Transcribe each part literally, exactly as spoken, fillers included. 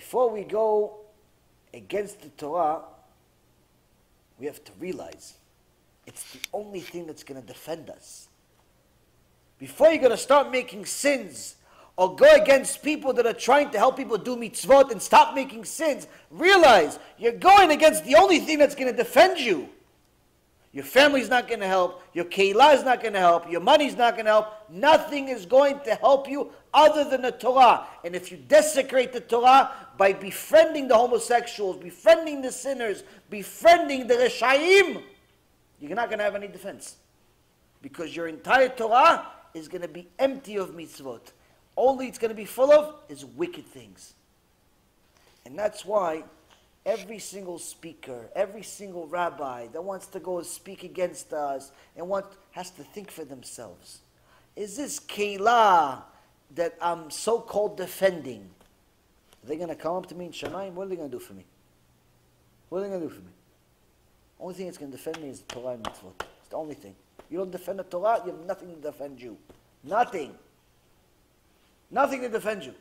before we go against the Torah, we have to realize it's the only thing that's going to defend us. Before you're going to start making sins or go against people that are trying to help people do mitzvot and stop making sins, realize you're going against the only thing that's going to defend you. Your family's not going to help. Your keilah is not going to help. Your money's not going to help. Nothing is going to help you other than the Torah. And if you desecrate the Torah by befriending the homosexuals, befriending the sinners, befriending the Reshayim, you're not going to have any defense. Because your entire Torah is going to be empty of mitzvot. Only it's going to be full of is wicked things. And that's why every single speaker, every single rabbi that wants to go and speak against us and want, has to think for themselves. Is this keilah that I'm so-called defending, are they going to come up to me in Shamayim? What are they going to do for me? What are they going to do for me? Only thing that's going to defend me is the Torah and mitzvot. It's the only thing. You don't defend the Torah, you have nothing to defend you. Nothing. Nothing to defend you.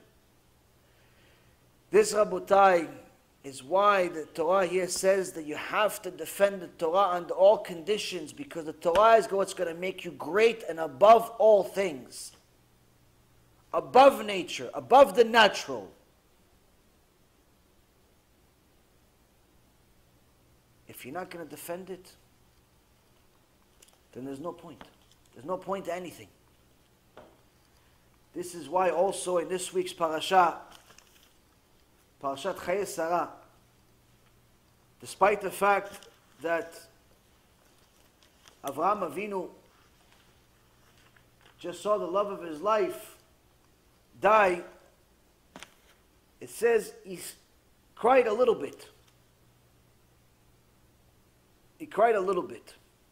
This, Rabotai, is why the Torah here says that you have to defend the Torah under all conditions, because the Torah is what's going to make you great and above all things. Above nature, above the natural. If you're not going to defend it, then there's no point. There's no point to anything. This is why also in this week's parasha, Parashat Chayei Sarah, despite the fact that Avraham Avinu just saw the love of his life die, it says he cried a little bit. He cried a little bit.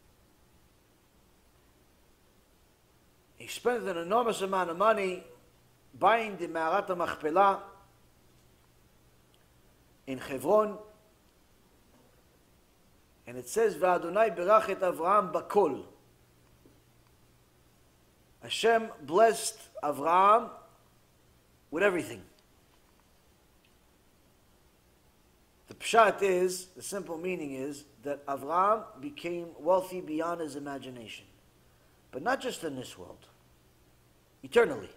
He spent an enormous amount of money buying the Me'arat HaMachpelah in Hebron, and it says, "V'Adonai berach et Avraham bakol." Hashem blessed Avraham with everything. The pshat is, the simple meaning is, that Avraham became wealthy beyond his imagination. But not just in this world, eternally.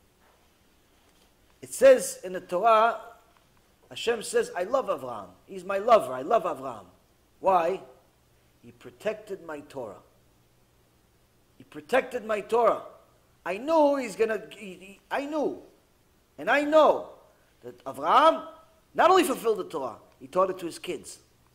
It says in the Torah, Hashem says, I love Avraham. He's my lover. I love Avraham. Why? He protected my Torah. He protected my Torah. I knew he's going to, he, he, I knew. And I know that Avraham not only fulfilled the Torah, he taught it to his kids.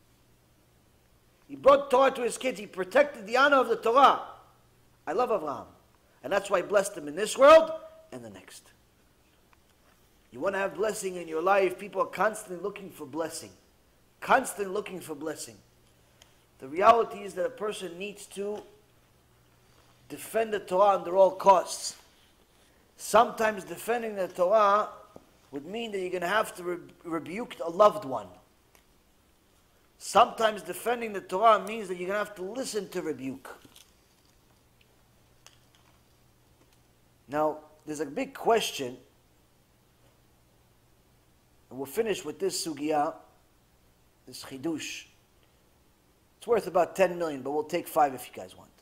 He brought Torah to his kids. He protected the honor of the Torah. I love Avraham. And that's why I blessed him in this world and the next. You want to have blessing in your life, people are constantly looking for blessing. Constantly looking for blessing. The reality is that a person needs to defend the Torah under all costs. Sometimes defending the Torah would mean that you're going to have to re rebuke a loved one. Sometimes defending the Torah means that you're going to have to listen to rebuke. Now, there's a big question, and we'll finish with this sugya, this chidush. It's worth about ten million, but we'll take five if you guys want.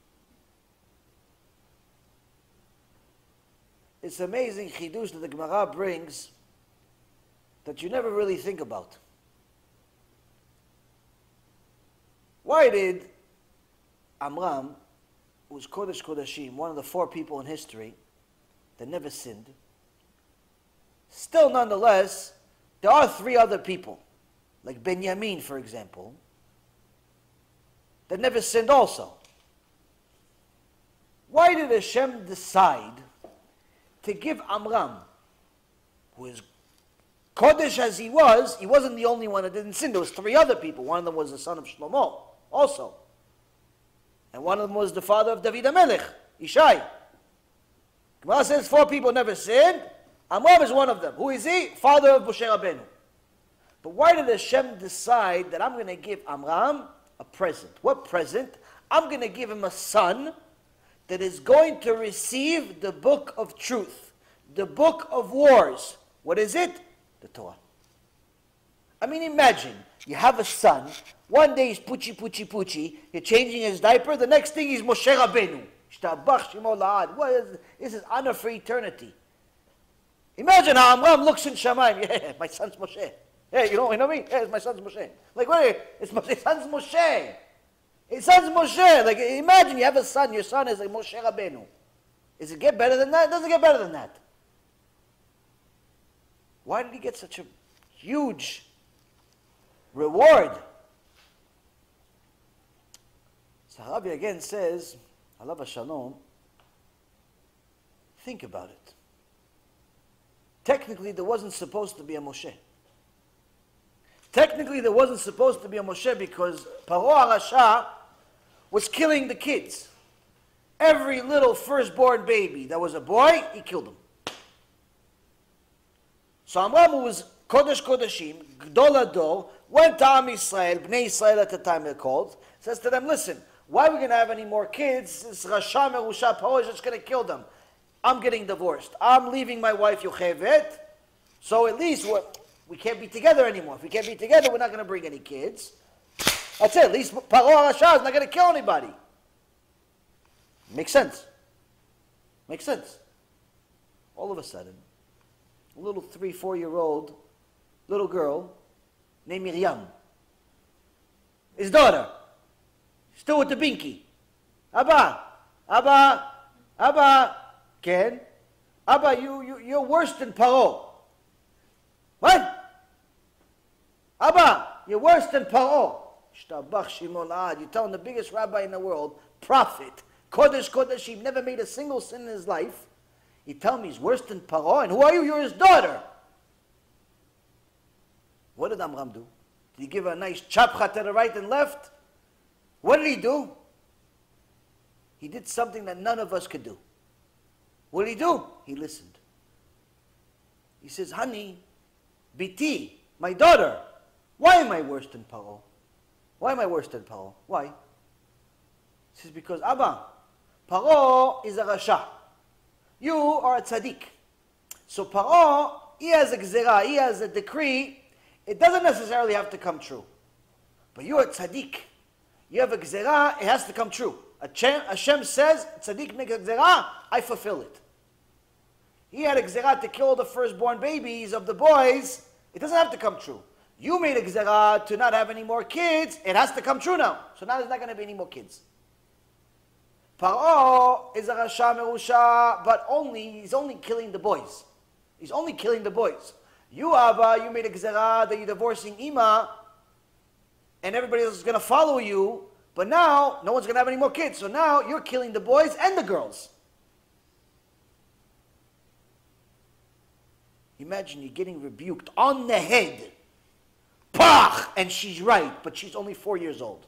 It's amazing chidush that the Gemara brings that you never really think about. Why did Amram, who was Kodesh Kodashim, one of the four people in history that never sinned, still nonetheless, there are three other people, like Benjamin, for example, that never sinned also. Why did Hashem decide to give Amram, who is Kodesh as he was, he wasn't the only one that didn't sin. There was three other people. One of them was the son of Shlomo, also. And one of them was the father of David HaMelech, Ishai. Gemara says four people never sinned. Amram is one of them. Who is he? Father of Moshe Rabbeinu. But why did Hashem decide that I'm going to give Amram a present? What present? I'm going to give him a son that is going to receive the book of truth, the book of wars. What is it? The Torah. I mean, imagine, you have a son, one day he's poochie, poochie, poochie, you're changing his diaper, the next thing he's Moshe Rabbeinu. What is this? This is honor for eternity. Imagine how Amram looks in Shamayim. Yeah, my son's Moshe. Yeah, you know, you know what I mean? Yeah, it's my son's Moshe. Like, what? It's my son's Moshe. His son's Moshe. Like, imagine you have a son. Your son is like Moshe Rabbeinu. Does it get better than that? It doesn't get better than that. Why did he get such a huge reward? So Rabbi again says, Alav Shalom, think about it. Technically, there wasn't supposed to be a Moshe. Technically, there wasn't supposed to be a Moshe because Paro HaRasha was killing the kids. Every little firstborn baby that was a boy, he killed him. So Amram, who was Kodesh Kodeshim, Gdol Ador, went to Am Yisrael, Bnei Yisrael at the time they're called, says to them, listen, why are we going to have any more kids? This Rasha Merusha Paro is just going to kill them. I'm getting divorced. I'm leaving my wife Yochevet, so at least we're, we can't be together anymore. If we can't be together, we're not going to bring any kids. That's it. At least Paro HaRasha is not going to kill anybody. Makes sense. Makes sense. All of a sudden, a little three, four-year-old little girl named Miriam, his daughter, still with the binky. Abba, Abba, Abba, Ken, Abba, you, you, you're worse than Paro. What? Abba, you're worse than Paro. Shtabach Shimon Ad. You're telling the biggest rabbi in the world, prophet, Kodesh Kodeshim, never made a single sin in his life. You tell me he's worse than Paro, and who are you? You're his daughter. What did Amram do? Did he give her a nice chapcha to the right and left? What did he do? He did something that none of us could do. What did he do? He listened. He says, honey, Biti, my daughter, why am I worse than Paro? Why am I worse than Paro? Why? He says, because Abba, Paro is a Rasha. You are a tzaddik. So Paro, he has a gzera, he has a decree. It doesn't necessarily have to come true. But you're a tzaddik. You have a gzera, it has to come true. Hashem says, tzaddik makes a gzera, I fulfill it. He had a gzera to kill the firstborn babies of the boys. It doesn't have to come true. You made a gzera to not have any more kids. It has to come true now. So now there's not going to be any more kids. Paro is a Rasha Merusha, but only, he's only killing the boys. He's only killing the boys. You, Abba, you made a gzera that you're divorcing Ima, and everybody else is going to follow you, but now no one's going to have any more kids. So now you're killing the boys and the girls. Imagine you're getting rebuked on the head. Pach! And she's right, but she's only four years old.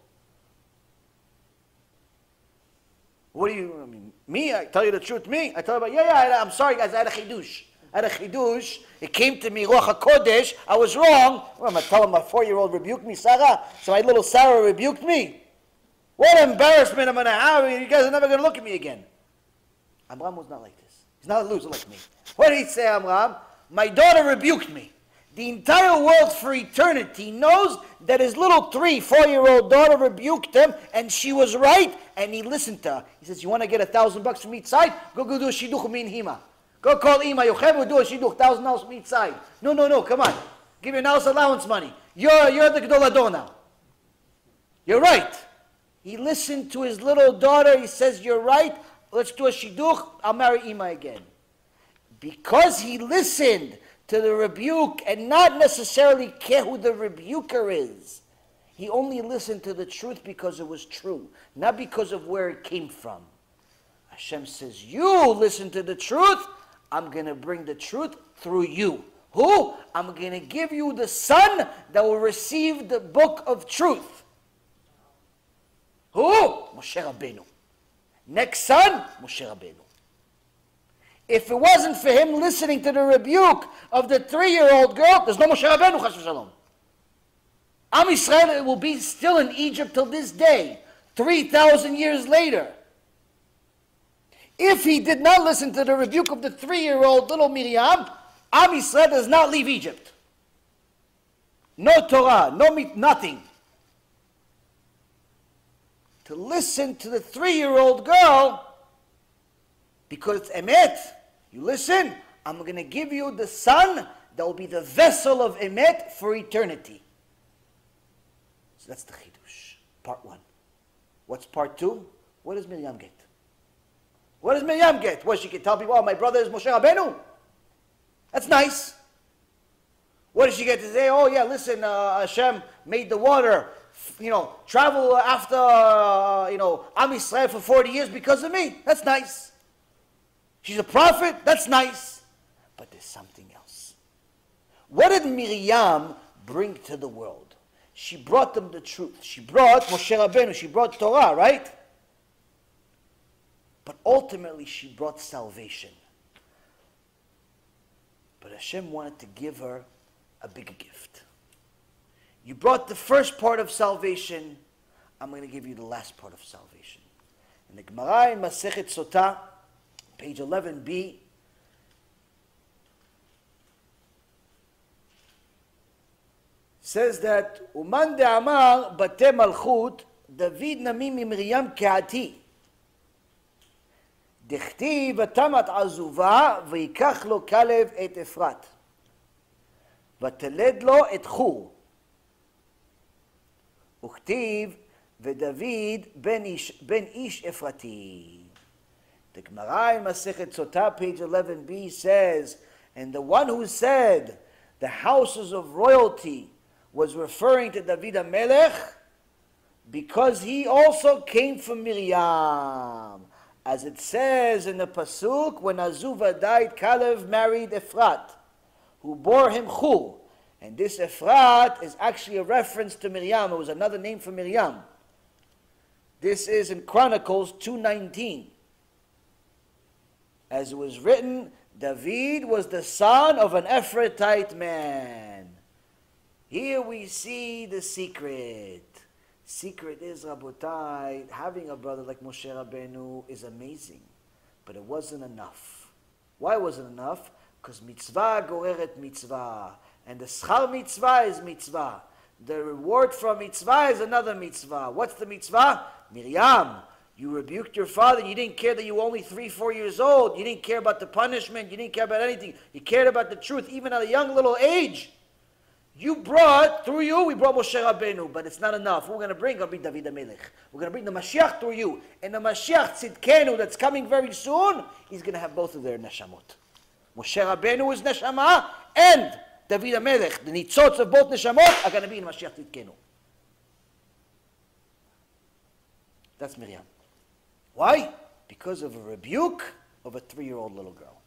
What do you, I mean, me, I tell you the truth, me, I tell you about, yeah, yeah, I, I'm sorry guys, I had a chidush. I had a chidush, it came to me, Ruach HaKodesh, I was wrong. Well, I'm going to tell him my four-year-old rebuked me, Sarah, so my little Sarah rebuked me. What embarrassment I'm going to have, you guys are never going to look at me again. Amram was not like this. He's not a loser like me. What did he say, Amram? My daughter rebuked me. The entire world for eternity knows that his little three, four-year-old daughter rebuked him, and she was right, and he listened to her. He says, you want to get a thousand bucks from each side? Go, go do a shidduch min hima. Go call Ima Yocheved, do a shidduch, thousand dollars from each side. No, no, no, come on. Give your house allowance money. You're, you're the Gdol Ador now. You're right. He listened to his little daughter. He says, you're right. Let's do a shidduch. I'll marry Ima again. Because he listened to the rebuke and not necessarily care who the rebuker is. He only listened to the truth because it was true, not because of where it came from. Hashem says, you listen to the truth, I'm going to bring the truth through you. Who? I'm going to give you the son that will receive the book of truth. Who? Moshe Rabbeinu. Next son, Moshe Rabbeinu. If it wasn't for him listening to the rebuke of the three-year-old girl, there's no Moshe Rabbeinu, chas v'shalom. Am Yisrael will be still in Egypt till this day, three thousand years later. If he did not listen to the rebuke of the three-year-old little Miriam, Am Yisrael does not leave Egypt. no Torah, no mit, nothing. To listen to the three-year-old girl, because it's emet. You listen, I'm going to give you the son that will be the vessel of emet for eternity. So that's the chidush, part one. What's part two? What does Miriam get? What does Miriam get? What, she can tell people, oh, my brother is Moshe Rabbeinu? That's nice. What does she get to say? Oh, yeah, listen, uh, Hashem made the water, you know, travel after, uh, you know, Am Yisrael for forty years because of me. That's nice. She's a prophet. That's nice. But there's something else. What did Miriam bring to the world? She brought them the truth. She brought Moshe Rabbeinu. She brought Torah, right? But ultimately, she brought salvation. But Hashem wanted to give her a bigger gift. You brought the first part of salvation. I'm going to give you the last part of salvation. In the Gemara in Masechet Sotah, page eleven b, says that Uman de Amar Bate Malchut David Nami Miriam Keati. דכתיב ותמת עזובה ויקח לו כלב את אפרת ותלד לו את חור וכתיב ודוד בן איש, בן איש אפרתי. The Gemara in Masechet Sotah, page eleven b, says, and the one who said the houses of royalty was referring to David HaMelech because he also came from Miriam. As it says in the Pasuk, when Azuva died, Kalev married Efrat, who bore him Chur. And this Efrat is actually a reference to Miriam. It was another name for Miriam. This is in Chronicles two nineteen. As it was written, David was the son of an Ephratite man. Here we see the secret. Secret is, Rabotai, having a brother like Moshe Rabbeinu is amazing. But it wasn't enough. Why wasn't it enough? Because mitzvah goreret mitzvah. And the schar mitzvah is mitzvah. The reward from mitzvah is another mitzvah. What's the mitzvah? Miriam, you rebuked your father. You didn't care that you were only three, four years old. You didn't care about the punishment. You didn't care about anything. You cared about the truth, even at a young little age. You brought, through you, we brought Moshe Rabbeinu, but it's not enough. We're going to bring, going to bring David HaMelech. We're going to bring the Mashiach through you. And the Mashiach Tzidkenu that's coming very soon, he's going to have both of their neshamot. Moshe Rabbeinu is neshama, and David HaMelech, the nitzots of both neshamot, are going to be in Mashiach Tzidkenu. That's Miriam. Why? Because of a rebuke of a three-year-old little girl.